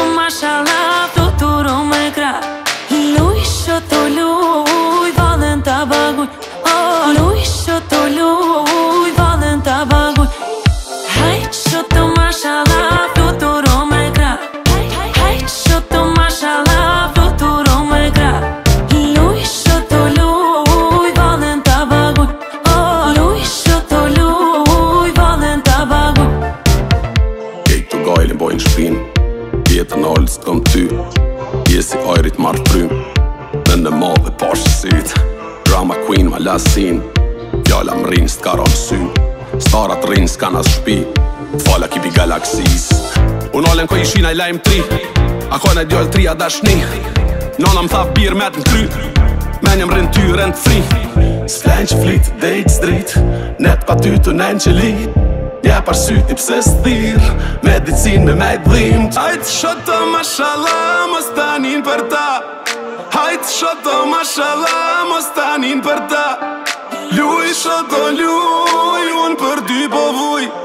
mashallah, fluturou me krah. Luj shoto luj, vallën ta baguj. Oh, luj shoto luj, vallën ta baguj. Hajt shoto mashallah, fluturou me krah. Hajt shoto mashallah, fluturou me krah. Luj shoto luj, vallën ta baguj. Oh, luj shoto luj, vallën ta baguj. Kejt të gajlin bojnë shpin, jetën alës të kom ty. Jesi ajrit marrë frym, në në madhe pashë syt. Drama queen ma lasin, fjalla më rinë s'ka ra në syn. Starat rinë s'ka nas shpi, fala kipi galaksis. Unë alen ko ishina i lajmë tri, a kojnë e djoll tri a dashni. Nona më tha birë me të në kry, menjem rinë ty rënd fri. S'flen që flit, dejt s'drit, net pa ty të nen që lit. Ja par syti pse s'thir, medicin me me dhim. Hajt shoto mashallah, mos tanin për ta. Hajt shoto mashallah, mos tanin për ta. Luj shoto luj, unë për ty po vuj.